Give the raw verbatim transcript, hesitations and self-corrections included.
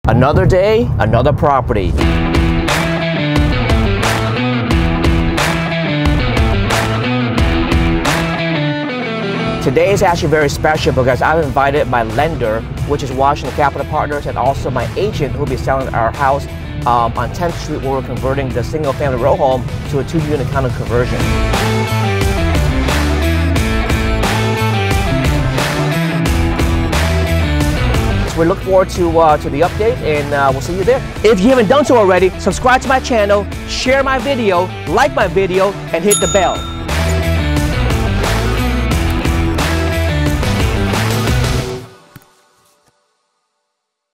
Another day, another property. Today is actually very special because I've invited my lender, which is Washington Capital Partners, and also my agent who will be selling our house um, on tenth street, where we're converting the single family row home to a two unit condo conversion. We look forward to, uh, to the update, and uh, we'll see you there. If you haven't done so already, subscribe to my channel, share my video, like my video, and hit the bell.